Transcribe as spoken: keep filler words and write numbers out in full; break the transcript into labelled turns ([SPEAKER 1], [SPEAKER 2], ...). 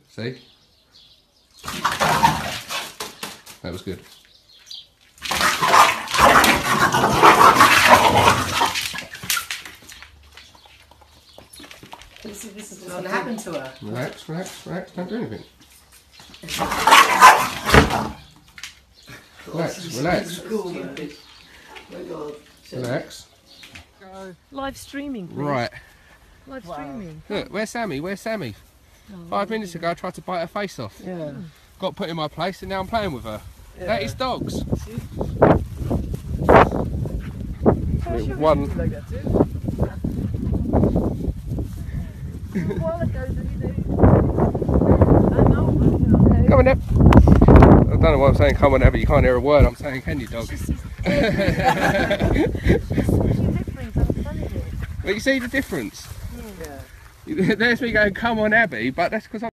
[SPEAKER 1] See? That was good.
[SPEAKER 2] This is, this is what's going to happen to her.
[SPEAKER 1] Relax, relax, relax. Don't do anything. Relax, relax.
[SPEAKER 2] Cool, man. Oh my God.
[SPEAKER 1] Relax.
[SPEAKER 3] Live streaming, please.
[SPEAKER 1] Right.
[SPEAKER 3] Live
[SPEAKER 2] Wow.
[SPEAKER 3] streaming.
[SPEAKER 1] Look, where's Sammie? Where's Sammie?
[SPEAKER 3] Oh,
[SPEAKER 1] Five minutes ago I tried to bite her face off.
[SPEAKER 2] Yeah.
[SPEAKER 1] Got put in my place and now I'm playing with her.
[SPEAKER 2] Yeah.
[SPEAKER 1] That is dogs.
[SPEAKER 2] See?
[SPEAKER 1] One.
[SPEAKER 2] Like that too.
[SPEAKER 1] Come on, Neb. I don't know why I'm saying come on, Neb, but you can't hear a word I'm saying, can you, dog? Well, you see the difference?
[SPEAKER 2] Yeah.
[SPEAKER 1] There's me going, come on, Abby, but that's because I'm